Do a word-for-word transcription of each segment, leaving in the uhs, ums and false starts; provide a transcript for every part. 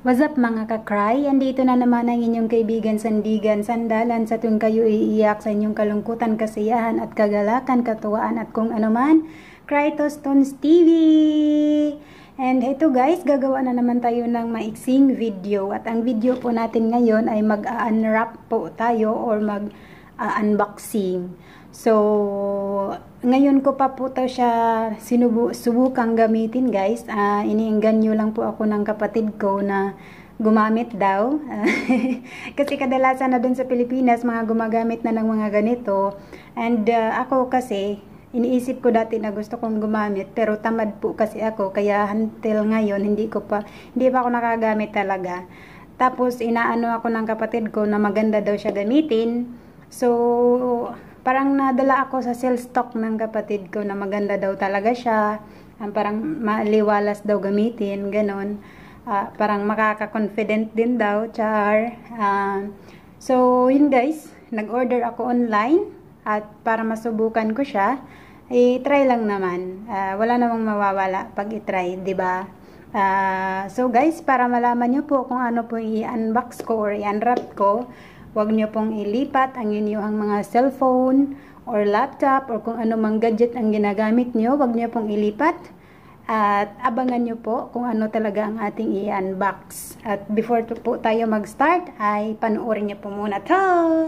What's up mga ka-cry? Andito na naman ang inyong kaibigan Sandigan Sandalan sa tuwing kayo iiyak sa inyong kalungkutan, kasiyahan at kagalakan, katuwaan at kung ano man. Cry to Stones T V! And ito guys, gagawa na naman tayo ng maiksing video. At ang video po natin ngayon ay mag-unwrap po tayo or mag-unboxing. So, ngayon ko pa po to siya sinubu subukang gamitin guys. Uh, iniinggan nyo lang po ako ng kapatid ko na gumamit daw. Kasi kadalasan na dun sa Pilipinas, mga gumagamit na ng mga ganito. And uh, ako kasi, iniisip ko dati na gusto kong gumamit, pero tamad po kasi ako. Kaya until ngayon, hindi ko pa, hindi pa ako nakagamit talaga. Tapos, inaano ako ng kapatid ko na maganda daw siya gamitin. So, parang nadala ako sa sales stock ng kapatid ko na maganda daw talaga siya. Um, parang maliwalas daw gamitin, ganon. Uh, parang makaka-confident din daw, char. Uh, so, yun guys, nag-order ako online at para masubukan ko siya, i-try lang naman. Uh, wala namang mawawala pag i-try, di ba? Uh, so guys, para malaman nyo po kung ano po i-unbox ko or i-unwrap ko, huwag nyo pong ilipat ang inyong mga cellphone or laptop or kung ano mang gadget ang ginagamit nyo. Huwag nyo pong ilipat. At abangan nyo po kung ano talaga ang ating i-unbox. At before to po tayo mag-start, ay panoorin nyo po muna to.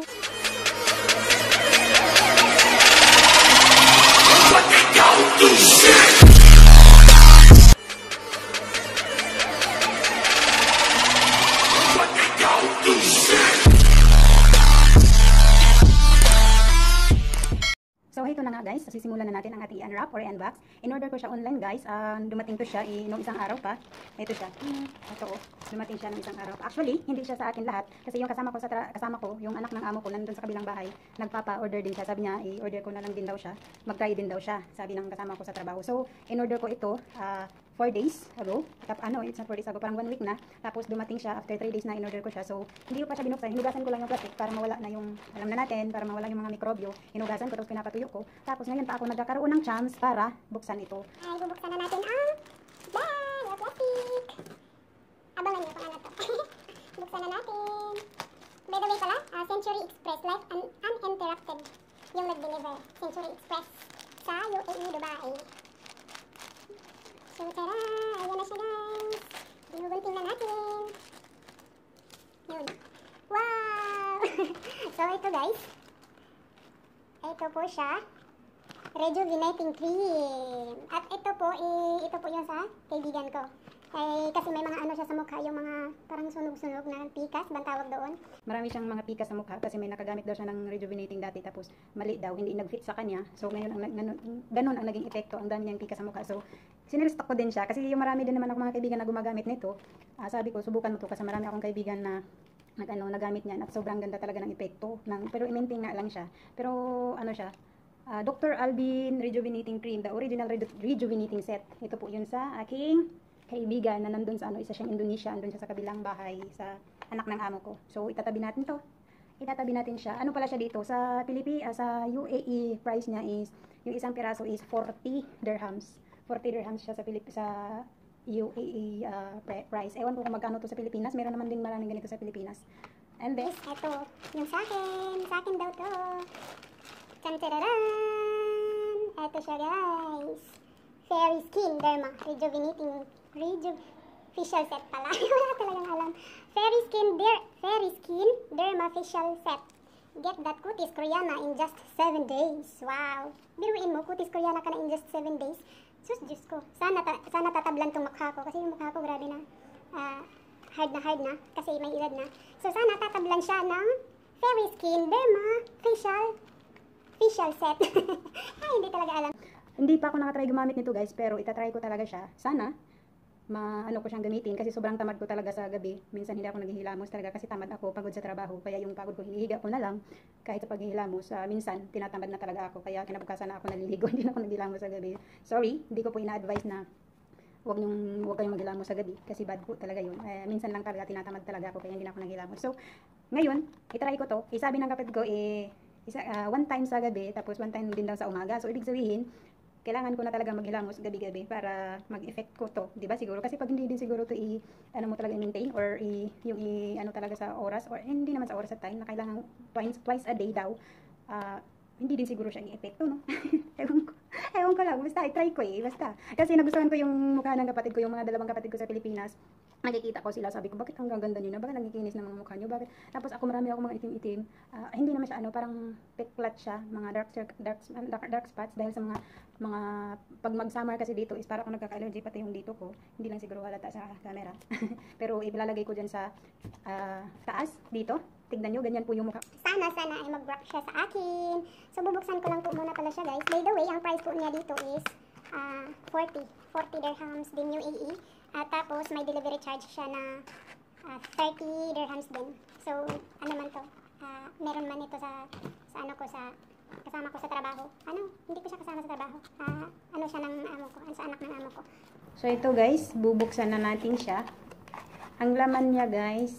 So, ito na nga guys, sisimulan na natin ang ating i-unwrap or i-unbox. In-order ko siya online guys, uh, dumating to siya eh, nung isang araw pa. Ito siya, hmm, ito oh, dumating siya ng isang araw. Actually, hindi siya sa akin lahat, kasi yung kasama ko, sa kasama ko, yung anak ng amo ko, nandun sa kabilang bahay, nagpapa-order din siya. Sabi niya, i-order ko na lang din daw siya, mag-try din daw siya, sabi ng kasama ko sa trabaho. So, in-order ko ito, uh, four days ago. Tap, ano, it's not four days ago, parang one week na. Tapos dumating siya after three days na in-order ko siya. So, hindi ko pa siya binuksan. Hinugasan ko lang yung plastic para mawala na yung, alam na natin, para mawala yung mga mikrobyo. Hinugasan ko, tapos pinapatuyo ko. Tapos ngayon pa ako nagkakaroon ng chance para buksan ito. Ay, bubuksan na natin ang bag, yung plastic. Abangan niyo kung ano to. Buksan na natin. By the way pala, uh, Century Express, like un uninterrupted yung nag-deliver. Century Express sa U A E, Dubai. So, tara! Ayan na siya guys! Binugunting na natin! Yun! Wow! So, ito guys. Ito po siya. Rejuvenating cream. At ito po, eh, ito po yung sa kaibigan ko. Eh, kasi may mga ano siya sa mukha, yung mga parang sunog-sunog na pikas, bang tawag doon? Marami siyang mga pikas sa mukha kasi may nakagamit daw siya ng rejuvenating dati tapos mali daw, hindi nag-fit sa kanya. So ngayon, ang, ganun, ganun ang naging epekto, ang dami niyang pikas sa mukha. So sinilstock ko din siya kasi yung marami din naman ako mga kaibigan na gumagamit nito. Uh, sabi ko, subukan mo to kasi marami akong kaibigan na nag, ano, nagamit niyan at sobrang ganda talaga ng epekto. Ng, pero i-maintain nga lang siya. Pero ano siya, uh, Doctor Alban Rejuvenating Cream, the original reju rejuvenating set. Ito po yun sa aking kaibigan na nandun sa ano, isa siyang Indonesia, andun siya sa kabilang bahay sa anak ng amo ko. So itatabi natin to. Itatabi natin siya. Ano pala siya dito sa Pilipinas, sa U A E, price niya is yung isang piraso is forty dirhams. forty dirhams siya sa Pilip sa U A E uh, price. Ewan ko kung magkano to sa Pilipinas. Meron naman din maraming ganito sa Pilipinas. And this, ito, yung sa akin. Sa akin daw to. Tantararan! Ito siya guys. Fairy Skin Derma Rejuvenating Reju Facial Set pala. Wala talagang alam. Fairy Skin Der Fairy Skin Derma Facial Set. Get that cutis Koreana in just seven days. Wow. Biruin mo, cutis Koreana ka na in just seven days. Sus, Diyos ko. Sana, ta sana tatablan tong mukha ko. Kasi yung mukha ko grabe na. Uh, hard na hard na. Kasi may edad na. So, sana tatablan siya ng Fairy Skin Derma Facial Facial Set. Ay, hindi talaga alam. Hindi pa ako nakatry gumamit nito guys, pero itatry ko talaga siya. Sana, maano ko siyang gamitin kasi sobrang tamad ko talaga sa gabi. Minsan hindi ako naghihilamos talaga kasi tamad ako, pagod sa trabaho. Kaya yung pagod ko, hinihiga ko na lang. Kahit sa paghihilamos, uh, minsan tinatamad na talaga ako. Kaya kinabukasan na ako naliligo, hindi na ako naghihilamos sa gabi. Sorry, hindi ko po ina-advise na huwag nyong, huwag kayong maghilamos sa gabi kasi bad po talaga yun. Eh, minsan lang talaga tinatamad talaga ako kaya hindi na ako naghihilamos. So, ngayon, itry ko to. Isabi ng kapatid ko, eh, isa, uh, one time sa gabi, tapos one time din daw sa umaga. So, ibig sabihin, kailangan ko na talaga maghilamos gabi-gabi para mag-effect ko to, 'di ba? Siguro kasi pag hindi din siguro to i ano mo talaga i-maintain or i, yung i ano talaga sa oras or hindi naman sa oras at time na kailangan twice, twice a day daw. Uh, hindi din siguro siya i-epekto, no? ewan ko, ewan ko lang, basta i-try ko eh, basta. Kasi nagustuhan ko yung mukha ng kapatid ko, yung mga dalawang kapatid ko sa Pilipinas. Nakikita ko sila, sabi ko, bakit ang gaganda nyo na? Bakit nagikinis ng mga mukha nyo? Bakit? Tapos ako marami ako mga itim-itim. Uh, hindi naman siya ano, parang peklat siya, mga dark, dark, dark, dark spots dahil sa mga, mga, pag mag-summer kasi dito is para ako nagkaka-allergy, pati yung dito ko. Hindi lang siguro halata sa camera. Pero ilalagay ko dyan sa uh, taas, dito. Tignan nyo, ganyan po yung mukha. Sana, sana ay mag-work siya sa akin. So, bubuksan ko lang po muna pala siya, guys. By the way, ang price po niya dito is uh, forty. forty dirhams din yung A E. At tapos, may delivery charge siya na uh, thirty dirhams din. So, ano man to? Uh, meron man ito sa, sa ano ko, sa kasama ko sa trabaho. Ano? Hindi ko siya kasama sa trabaho. Uh, ano siya ng amo ko, sa anak ng amo ko. So, ito guys, bubuksan na natin siya. Ang laman niya guys,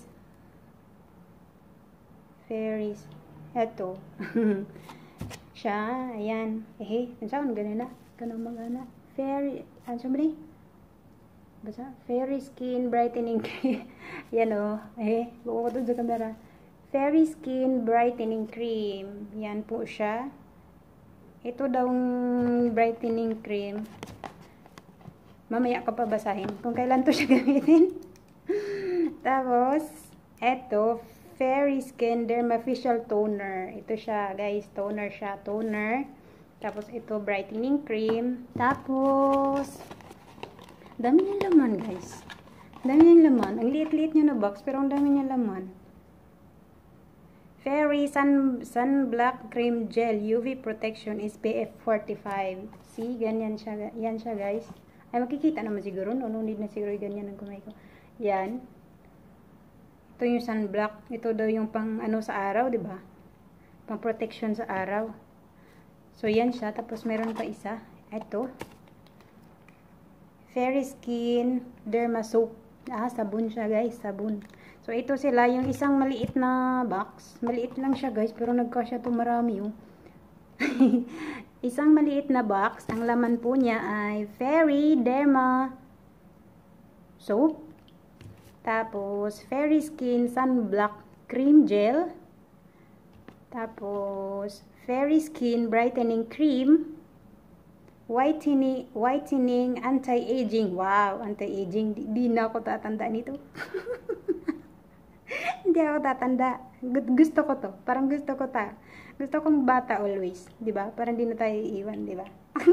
fairies. Ito. Siya, ayan. Eh, saan ganun na? Ganun mga na. Fairy, ano siya ba ni? Basta? Fairy Skin Brightening Cream. Yan o. Eh, buko ko doon sa camera. Fairy Skin Brightening Cream. Yan po siya. Ito daw brightening cream. Mamaya ko pa basahin kung kailan to siya gamitin. Tapos, eto, Fairy Skin Derma Facial Toner. Ito siya, guys. Toner siya. Toner. Tapos, ito, brightening cream. Tapos, dami niyang laman, guys. Dami niyang laman. Ang liit-liit niya na box, pero ang dami niyang laman. Fairy Sun, Sun Black Cream Gel U V Protection S P F forty-five. See, ganyan siya. Yan siya, guys. Ay, makikita naman siguro. No, no need na siguro ganyan ang kumay ko. Yan. Ito yung sunblock. Ito daw yung pang ano sa araw, 'di ba? Pang protection sa araw. So yan siya, tapos meron pa isa. Ito. Fairy Skin Derma Soap. Ah, sabon siya, guys, sabon. So ito sila yung isang maliit na box. Maliit lang siya, guys, pero nagkasya to marami, oh. Isang maliit na box. Ang laman po niya ay Fairy Derma Soap. Tapos, Fairy Skin Sunblock Cream Gel. Tapos, Fairy Skin Brightening Cream. Whitening, whitening Anti-Aging. Wow, anti-aging. Di, di na ako tatanda nito. Hindi ako tatanda. Gusto ko to. Parang gusto ko ta. Gusto kong bata always. Diba? Parang di na tayo iiwan, diba?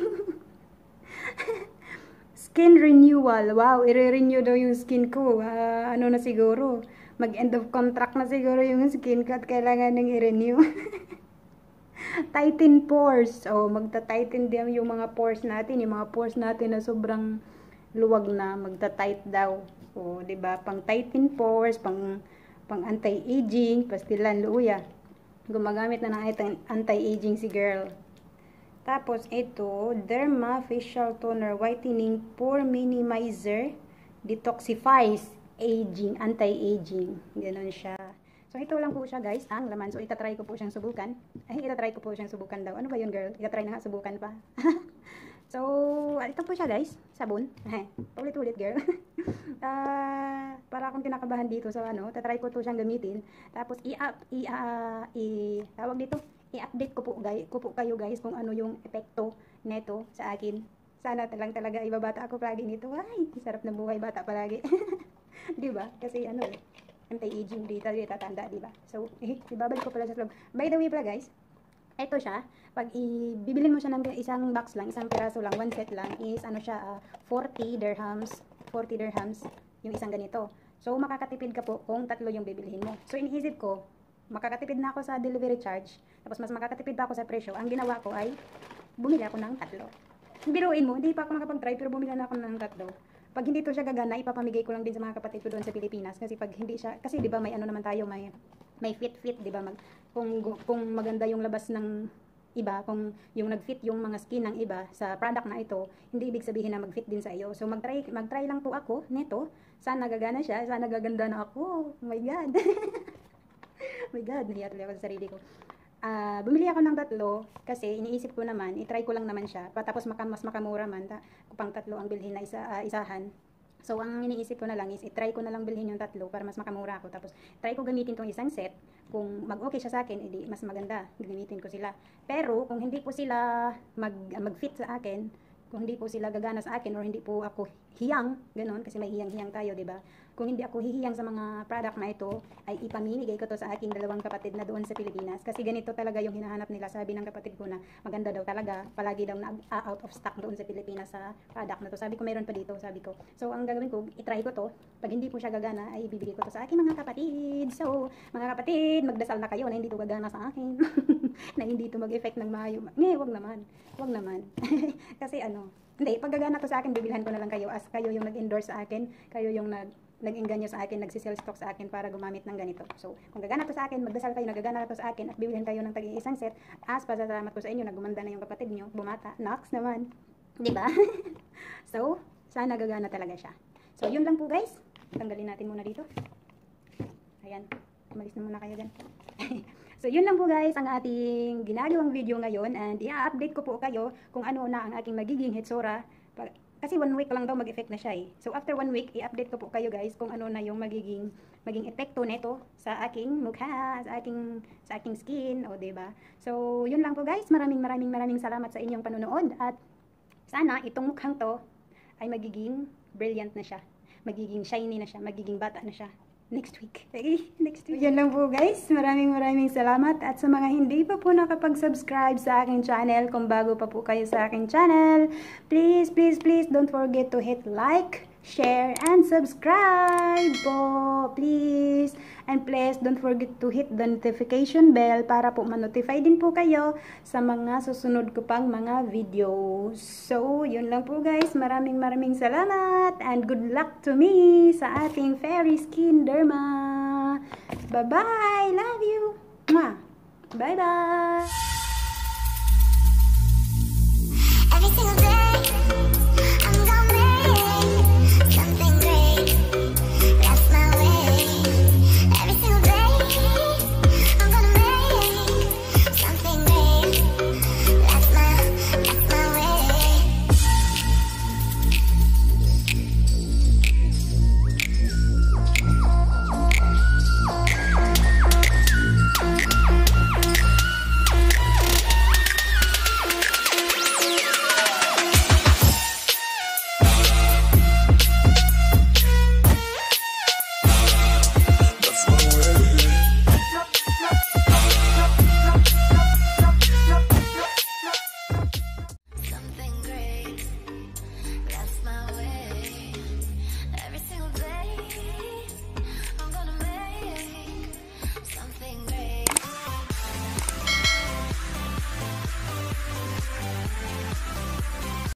Skin renewal. Wow, i-renew daw yung skin ko. Uh, ano na siguro. Mag-end of contract na siguro yung skin ko at kailangan nang i-renew. Tighten pores. Oh, magta-tighten din yung mga pores natin. Yung mga pores natin na sobrang luwag na. Magta-tight daw. So, di ba? Pang tighten pores, pang, pang anti-aging, pastilan, luya. Gumagamit na ng anti-aging si girl. Tapos, ito, Derma Facial Toner Whitening Pore Minimizer Detoxifies Aging, Anti-Aging. Ganon siya. So, ito lang po siya, guys, ang laman. So, itatry ko po siyang subukan. Ay, itatry ko po siyang subukan daw. Ano ba yun, girl? Itatry na nga, subukan pa. So, ito po siya, guys. Sabon. Ulit-ulit, girl. uh, para akong kinakabahan dito. So, ano, tatry ko to siyang gamitin. Tapos, i-up, i, uh, i, tawag dito, i-update ko po, guys, ko po kayo, guys, kung ano yung epekto neto sa akin. Sana talang talaga ibabata ako palagi nito. Ay, sarap na buhay bata palagi. Di ba? Kasi ano, anti-aging dito, dito tatanda, di ba? So, eh, ibabalik ko pala sa vlog. By the way pala, guys, ito siya, pag ibibilin mo siya ng isang box lang, isang piraso lang, one set lang, is ano siya, uh, forty dirhams, forty dirhams, yung isang ganito. So, makakatipid ka po kung tatlo yung bibilhin mo. So, iniisip ko, makakatipid na ako sa delivery charge, tapos mas makakatipid pa ako sa presyo. Ang ginawa ko ay, bumili ako ng tatlo. Biruin mo, hindi pa ako makapag-try, pero bumili na ako ng tatlo. Pag hindi to siya gagana, ipapamigay ko lang din sa mga kapatid ko doon sa Pilipinas. Kasi pag hindi siya, kasi di ba may ano naman tayo, may, may fit-fit, di ba? Mag, kung, kung maganda yung labas ng iba, kung yung nag-fit yung mga skin ng iba sa product na ito, hindi ibig sabihin na mag-fit din sa iyo. So, mag-try, mag-try lang po ako nito. Sana gagana siya, sana gaganda na ako. Oh my God. Oh my God, nahiya tuloy ako sa sarili ko. uh, bumili ako ng tatlo kasi iniisip ko naman, i-try ko lang naman siya. Tapos maka, mas makamura man, ta, kupang tatlo ang bilhin na isa, uh, isahan. So, ang iniisip ko na lang is, i-try ko na lang bilhin yung tatlo para mas makamura ako. Tapos, try ko gamitin tong isang set. Kung mag-okay siya sa akin, edi mas maganda. Gamitin ko sila. Pero, kung hindi po sila mag, mag-fit sa akin, kung hindi po sila gagana sa akin, or hindi po ako hiyang, ganun, kasi may hiyang-hiyang tayo, diba? Kung hindi ako hihiyang sa mga product na ito, ay ipamimigay ko to sa aking dalawang kapatid na doon sa Pilipinas. Kasi ganito talaga yung hinahanap nila. Sabi ng kapatid ko na maganda daw talaga. Palagi daw na uh, out of stock doon sa Pilipinas sa product na to. Sabi ko mayroon pa dito, sabi ko. So ang gagawin ko, itry ko to. Pag hindi po siya gagana, ay ibibigay ko to sa aking mga kapatid. So mga kapatid, magdasal na kayo na hindi to gagana sa akin. Na hindi to mag-effect ng mayo. Ngayon, wag naman. Wag naman. Kasi ano, hindi, pag gagana to sa akin, bibilhan ko na lang kayo as kayo yung nag-endorse sa akin, kayo yung nag nag-inganyo sa akin, nagsisell stock sa akin para gumamit ng ganito. So, kung gagana to sa akin, magdasal kayo, nagagana to sa akin, at bibilhin kayo ng tagi-isang set, as pasasalamat ko sa inyo, nagumanda na yung kapatid nyo, bumata, knocks naman. Diba? So, sana gagana talaga siya. So, yun lang po guys. Tanggalin natin muna dito. Ayan, umalis na muna kayo dyan. So, yun lang po guys, ang ating ginagawang video ngayon, and i-update ko po kayo kung ano na ang aking magiging hitsura. Kasi one week lang daw mag-effect na siya eh. So, after one week, i-update ko po kayo guys kung ano na yung magiging maging epekto nito sa aking mukha, sa aking sa aking skin, o diba? So, yun lang po guys. Maraming maraming maraming salamat sa inyong panonood, at sana itong mukhang to ay magiging brilliant na siya. Magiging shiny na siya, magiging bata na siya. Next week. Okay? Next week. Yan lang po guys. Maraming maraming salamat. At sa mga hindi pa po nakapag-subscribe sa aking channel, kung bago pa po kayo sa aking channel, please, please, please don't forget to hit like, share, and subscribe po. Please. And please don't forget to hit the notification bell para po ma-notify din po kayo sa mga susunod ko pang mga videos. So, yun lang po guys. Maraming maraming salamat and good luck to me sa ating Fairy Skin Derma. Bye-bye! Love you! Bye-bye! Every single day.